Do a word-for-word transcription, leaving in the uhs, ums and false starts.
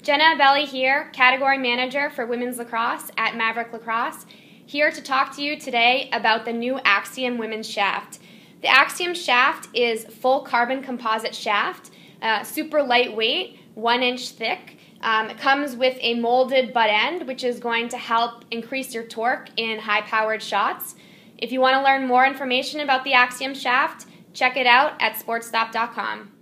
Jenna here, Category Manager for Women's Lacrosse at Maverik Lacrosse, here to talk to you today about the new Axiom women's shaft. The Axiom shaft is full carbon composite shaft, uh, super lightweight, one inch thick. Um, it comes with a molded butt end, which is going to help increase your torque in high-powered shots. If you want to learn more information about the Axiom shaft, check it out at Sport Stop dot com.